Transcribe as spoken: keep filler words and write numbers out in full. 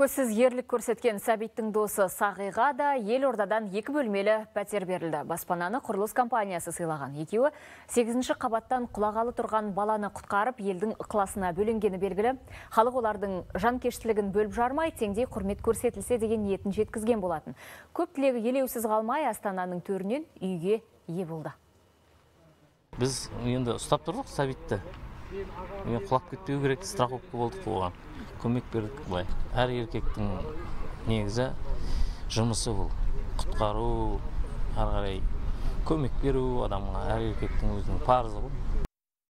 Көзсіз ерлік көрсеткен Сәбиттің досы Сағиға да Елордадан екі бөлмелі пәтер берілді. Баспананы құрылыс компаниясы сыйлаған. Екеуі сегізінші қабаттан құлағалы тұрған баланы құтқарып, елдің ықыласына бөленгені белгілі. Халық олардың жанкештілігін бөліп жармай, теңдей құрмет көрсетілсе деген ниетін жеткізген болатын. Көп тілегі елеусіз қалмай, Астананың төрінен үйге ие болды. Біз енді ұстап тұрдық Сәбитті. Мен құлап кетпеу керек, страховка болдық болған. Көмек бердік былай. Әр еркектің негізі жұмысы бұл. Құтқару, ары қарай көмек беру адамға, әр еркектің өзінің парызы бұл.